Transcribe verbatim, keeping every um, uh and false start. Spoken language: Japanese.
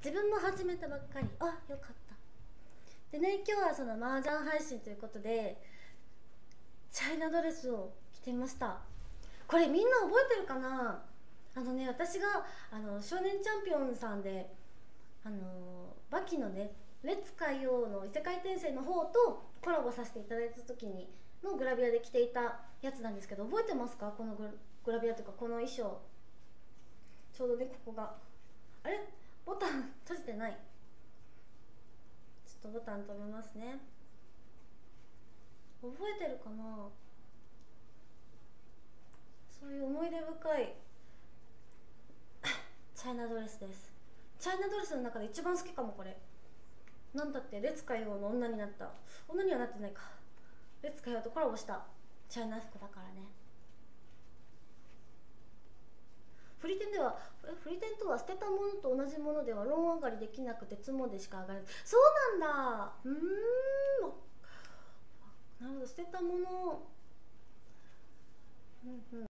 自分も始めたばっかり。あ、よかった。でね、今日はその麻雀配信ということでチャイナドレスを着てみました。これみんな覚えてるかな。あのね、私があの少年チャンピオンさんであのバキのねレッツ海王の異世界転生の方とコラボさせていただいた時にのグラビアで着ていたやつなんですけど、覚えてますか？このグ ラ, グラビアというかこの衣装。ちょうどね、ここがあれボタン閉じてない。ちょっとボタン止めますね。覚えてるかな。そういう思い出深いチャイナドレスです。チャイナドレスの中で一番好きかも。これなんだってレッツ海王の女になった女にはなってないか、レッツ海王とコラボしたチャイナ服だからね。フリテンではえフリテンとは捨てたものと同じものではローン上がりできなくて積もでしか上がれない。そうなんだ。うーん、なるほど。捨てたもの、うんうん、